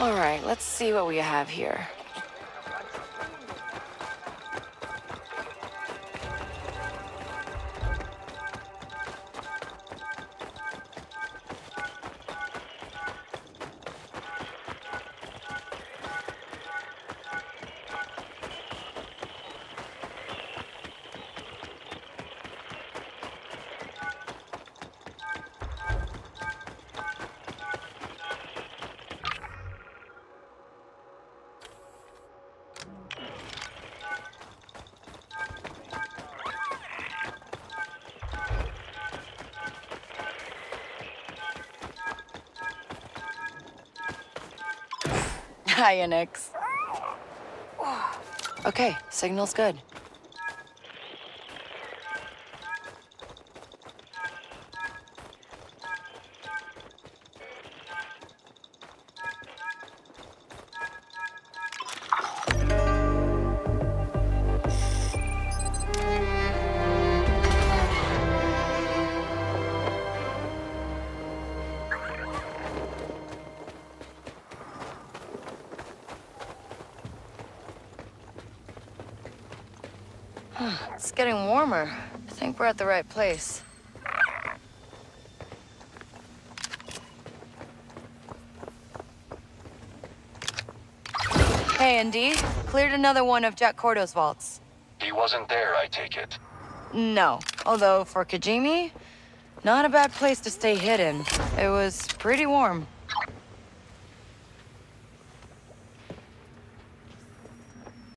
All right, let's see what we have here. Hi, Nix. Okay, signal's good. It's getting warmer. I think we're at the right place. Hey, ND. Cleared another one of Jack Cordo's vaults. He wasn't there, I take it. No. Although, for Kijimi, not a bad place to stay hidden. It was pretty warm.